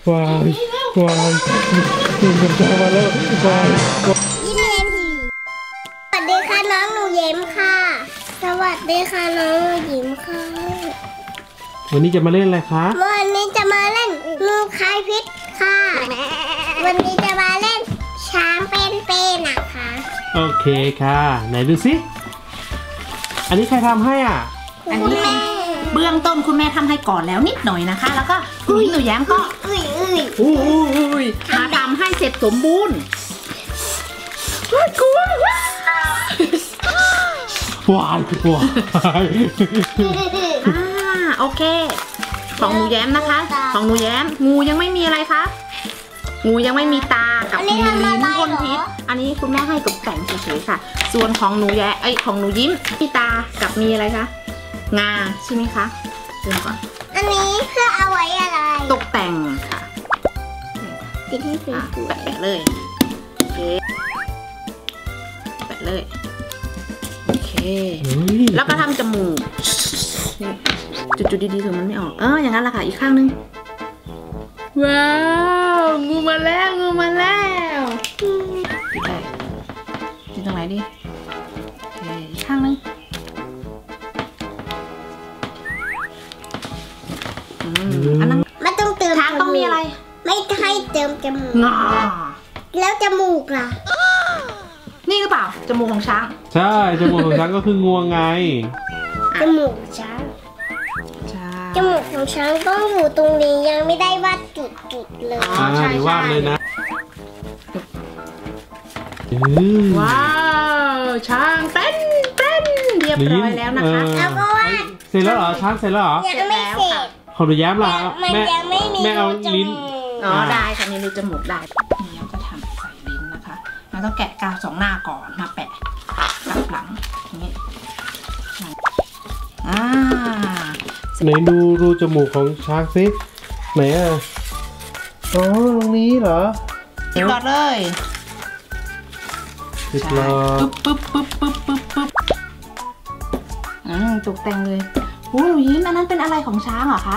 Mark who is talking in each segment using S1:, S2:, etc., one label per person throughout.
S1: วายวายหนุ่มกับช้างมาแล้ววาย
S2: ยิ้มเย็นทีสวัสดีค่ะน้องหนูยิ้มค่ะสวัสดีค่ะน้องหนูยิ้มค่ะ
S1: วันนี้จะมาเล่นอะไรคะ
S2: วันนี้จะมาเล่นงูคายพิษค่ะวันนี้จะมาเล่นช้างเป็นนะคะ
S1: โอเคค่ะไหนดูสิอันนี้ใครทำให้อ่ะ
S3: อันนี้เบื้องต้นคุณแม่ทำให้ก่อนแล้วนิดหน่อยนะคะแล้วก็คุณหนูแย้มก็มาทำให้เสร็จสมบูรณ์กลัว
S1: วาย
S3: โอเคของหนูแย้มนะคะของหนูแย้มงูยังไม่มีอะไรคะงูยังไม่มีตากับมีลิ้นพ่นพิษอันนี้คุณแม่ให้ตกแต่งเฉยๆค่ะส่วนของหนูของหนูยิ้มมีตากับมีอะไรคะงาใช่ไหมคะเริ่มก่อน
S2: อันนี้เพื่อเอาไว้อะไร
S3: ตกแต่งค่ะ
S2: ติดให้สวย
S3: แปะเลยโอเคแปะเลยโอเคแล้วก็ทำจมูกจุดดีๆถึงมันไม่ออกอย่างนั้นแหละค่ะอีกข้างนึงว้าวงูมาแล้วจุดตรงไหนดีโอเคอีกข้างนึงอันนั้น
S2: ไม่ต้องเติม
S3: ช้างต้องมีอะไร
S2: ไม่ให้เติมจมูกแล้วจมูกล่ะ
S3: นี่หรือเปล่าจมูกของช้าง
S1: ใช่จมูกของช้างก็คืองวงไง
S2: จมูกช้างจมูกของช้างต้องอยู่ตรงนี้ยังไม่ได้วาดจุดเลย
S1: ใช่วาดเลยนะ
S3: ว้าวช้างเป็นเรียบร้อยแล้วนะคะ
S2: แล้วก็วาด
S1: เสร็จแล้วเหรอช้างเสร็จแล้วเหรอ
S2: ยังไม่เสร็จ
S1: ของหนูแย้มล่ะแม่เอาลิ้น
S3: ได้ค่ะนี่รูจมูกได้แล้วก็ทำใส่ลิ้นนะคะเราต้องแกะกาวสองหน้าก่อนมาแปะกับหลังอย่างนี้
S1: ไหนดูจมูกของช้างสิไหนอ่ะอ๋อตรงนี้เหรอ
S3: ต่อเลย
S1: ติดล้อ
S3: ปึ๊บตกแต่งเลยโอ้ยยิ้มอันนั้นเป็นอะไรของช้างเหรอคะ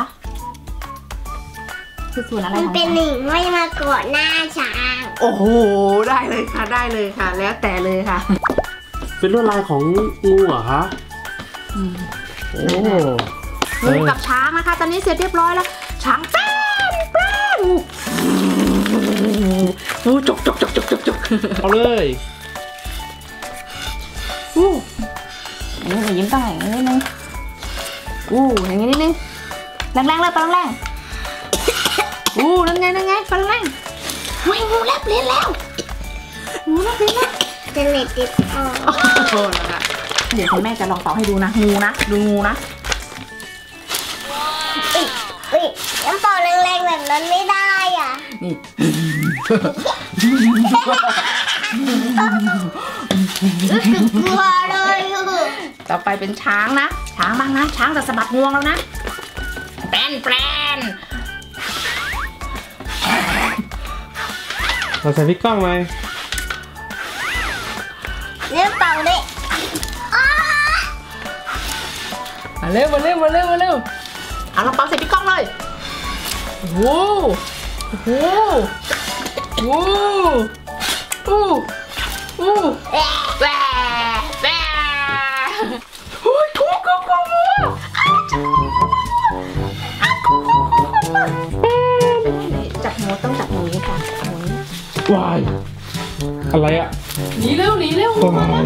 S3: คือส่วนอะไรของ
S2: มันเป็นหนึ่งไว้มาเกาะหน้าช้าง
S3: โอ้โหได้เลยค่ะแล้วแต่เลยค่ะ
S1: เป็นลวดลายของงูเหรอคะโอ้
S3: งูกับช้างนะคะตอนนี้เสร็จเรียบร้อยแล้วช้างแป้นโอ้จก
S1: เอาเลย
S3: นี่หนูยิ้มต้องอย่างนี้นิดนึงอย่างนี้นิดนึงแรงเลยปลาแรงนั่นไงปลาแรงงูแลบลิ้นแล้ว
S2: จะเล็ดติดคอ
S3: นะคะเดี๋ยวคุณแม่จะลองเป่าให้ดูนะงูนะดูงูนะ
S2: น้ำเป่าแรงๆแบบนั้นไม่ได้อ่ะ
S3: นี่
S2: กลัวเลย
S3: ต่อไปเป็นช้างนะช้างบ้างนะช้างจะสะบัดงวงแล้วนะแปน
S1: เราใส่พี่ก้องไหม
S2: เนี่ยเป่าดิ
S3: มาเร็วเอาเราเป่าใส่พี่ก้องเลยโอ้แหวโอ้ยทุกจับหัวต้องจับหัวนี้ค่ะ
S1: วายอะไรอ่ะ
S3: หนีเร็ว
S1: วาย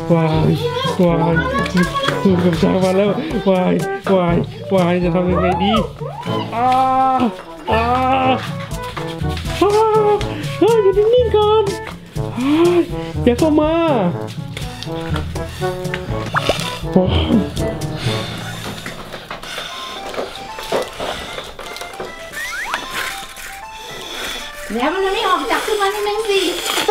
S1: คุณกับช้างมาแล้ววายจะทำยังไงดีอยู่นิ่งๆก่อนอย่าเข้ามา
S3: แล้วมันไม่ออกจับขึ้นมานิดนึงสิ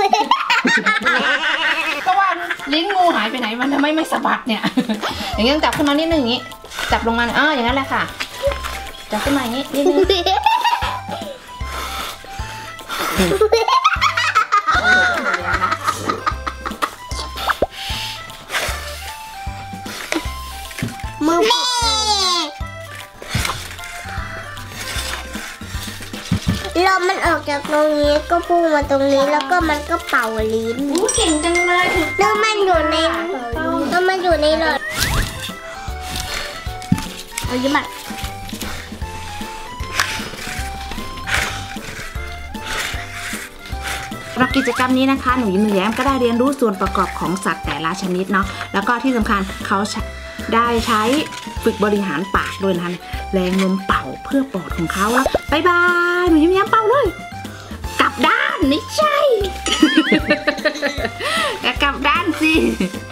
S3: ก็ว่าลิ้นงูหายไปไหนมันทำไมไม่สะบัดเนี่ยอย่างนี้ต้องจับขึ้นมานิดนึงอย่างนี้จับลงมาอย่างนั้นแหละค่ะจับขึ้นมาอย่างนี้นิดนึง
S2: มือลมมันออกจากตรงนี้ก็พุ่งมาตรงนี้แล้วก็มันก็เป่าลิ้น
S3: เก่งจังเลย
S2: แล้วมันอยู่ในหลอดเอายิ้มอ่ะ
S3: สำหรับกิจกรรมนี้นะคะหนูยิ้มหนูแย้มก็ได้เรียนรู้ส่วนประกอบของสัตว์แต่ละชนิดเนาะแล้วก็ที่สำคัญเขาได้ใช้ฝึกบริหารปากด้วยนะคะแรงลมเป่าเพื่อปอดของเขาแล้วบายบายหนูยิ้มแย้มเป่าเลยกลับด้านไม่ใช่ กลับด้านสิ